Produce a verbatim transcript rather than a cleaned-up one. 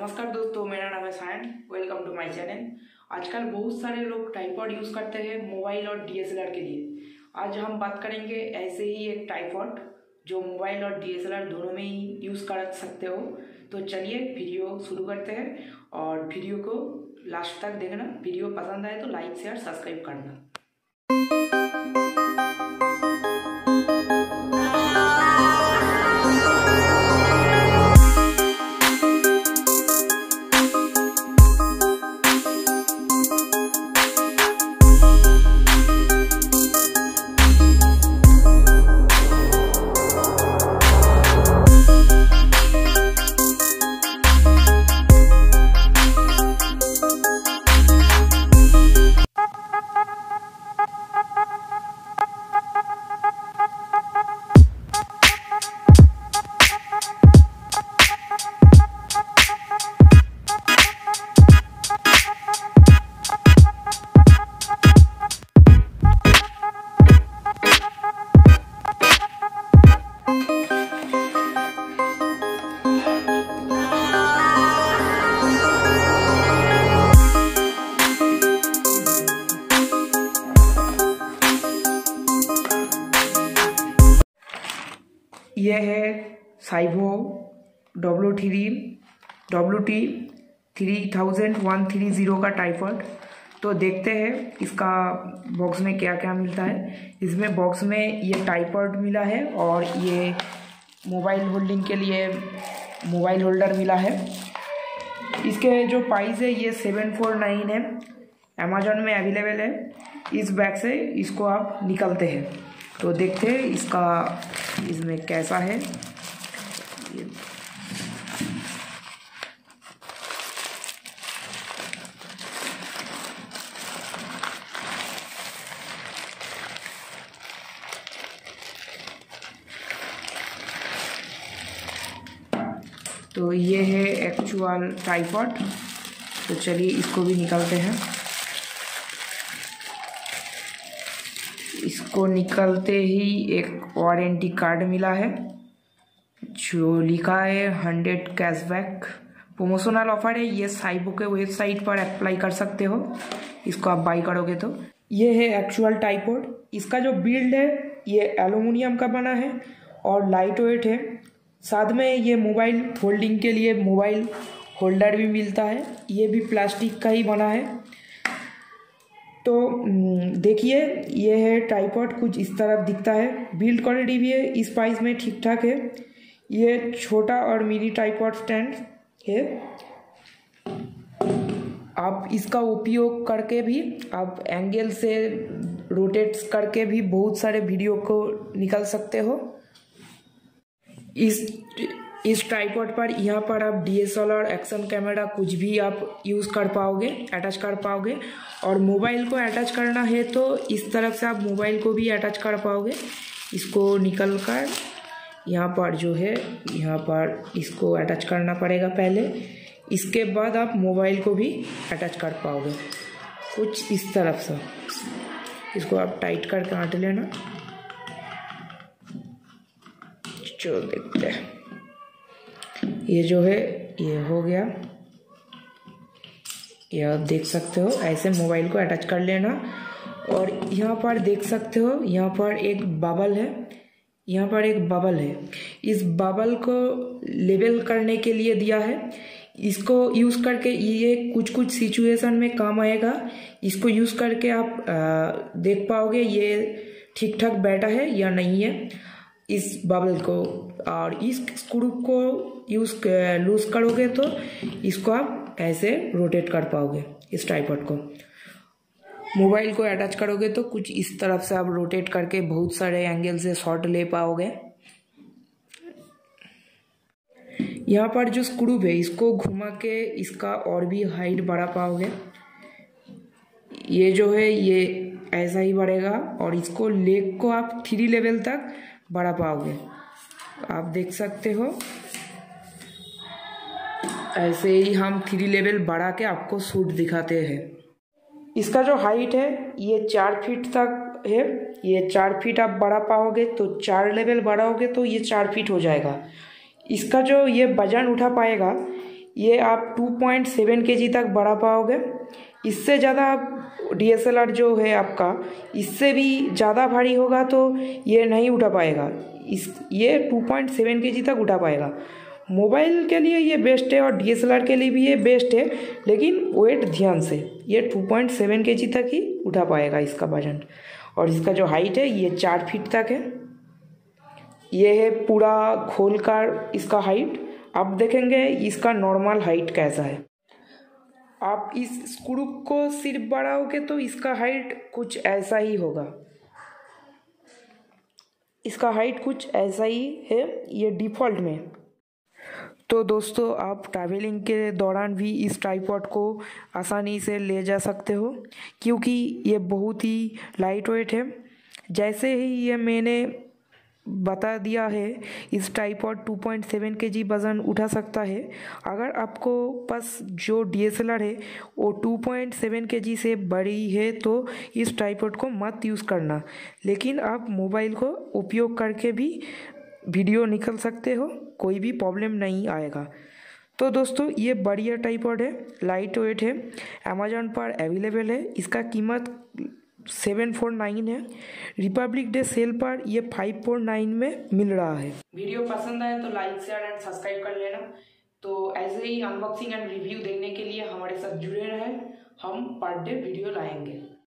नमस्कार दोस्तों, मेरा नाम है Sayan. Welcome to my channel. आजकल बहुत सारे लोग ट्राइपॉड यूज़ करते हैं मोबाइल और डीएसएलआर के लिए। आज हम बात करेंगे ऐसे ही एक ट्राइपॉड जो मोबाइल और डीएसएलआर दोनों में ही यूज़ कर सकते हो। तो चलिए वीडियो शुरू करते हैं और वीडियो को लास्ट तक देखना। वीडियो पसंद आए तो लाइक शेयर सब्सक्राइब करना। यह है साइबो W three W T three thousand one three zero का ट्राइपॉड। तो देखते हैं इसका बॉक्स में क्या क्या मिलता है। इसमें बॉक्स में ये ट्राइपॉड मिला है और ये मोबाइल होल्डिंग के लिए मोबाइल होल्डर मिला है। इसके जो प्राइस है ये सेवन फोर नाइन है, अमेजोन में अवेलेबल है। इस बैग से इसको आप निकलते हैं तो देखते हैं इसका इसमें कैसा है। तो ये है एक्चुअल ट्राइपॉड। तो चलिए इसको भी निकालते हैं। इसको निकलते ही एक वारंटी कार्ड मिला है जो लिखा है हंड्रेड कैशबैक प्रमोशनल ऑफर है। ये साइबो के वेबसाइट पर अप्लाई कर सकते हो इसको आप बाई करोगे तो। ये है एक्चुअल ट्राइपॉड। इसका जो बिल्ड है ये एल्युमिनियम का बना है और लाइट वेट है। साथ में ये मोबाइल होल्डिंग के लिए मोबाइल होल्डर भी मिलता है। ये भी प्लास्टिक का ही बना है। तो देखिए ये है ट्राइपॉड, कुछ इस तरफ दिखता है। बिल्ड क्वालिटी भी है इस प्राइस में ठीक ठाक है। ये छोटा और मिनी ट्राइपॉड स्टैंड है। आप इसका उपयोग करके भी आप एंगल से रोटेट करके भी बहुत सारे वीडियो को निकाल सकते हो। इस इस ट्राइपॉड पर यहाँ पर आप डीएसएलआर एक्शन कैमरा कुछ भी आप यूज़ कर पाओगे, अटैच कर पाओगे। और मोबाइल को अटैच करना है तो इस तरफ से आप मोबाइल को भी अटैच कर पाओगे। इसको निकल कर यहाँ पर जो है यहाँ पर इसको अटैच करना पड़ेगा पहले। इसके बाद आप मोबाइल को भी अटैच कर पाओगे कुछ इस तरफ से। इसको आप टाइट करके आट लेना। चलो देखते हैं। ये जो है ये हो गया। ये आप देख सकते हो ऐसे मोबाइल को अटैच कर लेना। और यहाँ पर देख सकते हो यहाँ पर एक बबल है, यहाँ पर एक बबल है। इस बबल को लेवल करने के लिए दिया है। इसको यूज़ करके ये कुछ कुछ सिचुएशन में काम आएगा। इसको यूज़ करके आप आ, देख पाओगे ये ठीक ठाक बैठा है या नहीं है इस बबल को। और इस स्क्रू को यूज़ लूज करोगे तो इसको आप ऐसे रोटेट कर पाओगे। इस ट्राइपॉड को मोबाइल को अटैच करोगे तो कुछ इस तरफ से आप रोटेट करके बहुत सारे एंगल से शॉट ले पाओगे। यहाँ पर जो स्क्रू है इसको घुमा के इसका और भी हाइट बढ़ा पाओगे। ये जो है ये ऐसा ही बढ़ेगा और इसको लेग को आप थ्री लेवल तक बढ़ा पाओगे। आप देख सकते हो ऐसे ही हम थ्री लेवल बढ़ा के आपको सूट दिखाते हैं। इसका जो हाइट है ये चार फीट तक है। ये चार फीट आप बढ़ा पाओगे तो चार लेवल बढ़ाओगे तो ये चार फीट हो जाएगा। इसका जो ये वजन उठा पाएगा ये आप टू पॉइंट सेवन केजी तक बढ़ा पाओगे। इससे ज़्यादा आप डी एस एल आर जो है आपका, इससे भी ज़्यादा भारी होगा तो ये नहीं उठा पाएगा। इस ये टू पॉइंट सेवन केजी तक उठा पाएगा। मोबाइल के लिए ये बेस्ट है और डी एस एल आर के लिए भी ये बेस्ट है, लेकिन वेट ध्यान से, ये टू पॉइंट सेवन केजी तक ही उठा पाएगा इसका वजन। और इसका जो हाइट है ये चार फीट तक है। ये है पूरा खोल कर इसका हाइट। अब देखेंगे इसका नॉर्मल हाइट कैसा है। आप इस स्क्रू को सिर्फ बढ़ाओगे तो इसका हाइट कुछ ऐसा ही होगा। इसका हाइट कुछ ऐसा ही है ये डिफ़ॉल्ट में। तो दोस्तों, आप ट्रैवलिंग के दौरान भी इस ट्राइपॉड को आसानी से ले जा सकते हो, क्योंकि ये बहुत ही लाइट वेट है। जैसे ही ये मैंने बता दिया है, इस tripod two point seven KG वज़न उठा सकता है। अगर आपको पास जो डी एस एल आर है वो टू पॉइंट सेवन केजी से बड़ी है तो इस ट्राइपॉड को मत यूज़ करना, लेकिन आप मोबाइल को उपयोग करके भी वीडियो निकल सकते हो, कोई भी प्रॉब्लम नहीं आएगा। तो दोस्तों, ये बढ़िया ट्राइपॉड है, लाइट वेट है, अमेजोन पर अवेलेबल है। इसका कीमत सेवन फोर नाइन है। रिपब्लिक डे सेल पर ये फाइव फोर नाइन में मिल रहा है। वीडियो पसंद आए तो लाइक शेयर एंड सब्सक्राइब कर लेना। तो ऐसे ही अनबॉक्सिंग एंड रिव्यू देखने के लिए हमारे साथ जुड़े रहें। हम पर डे वीडियो लाएंगे।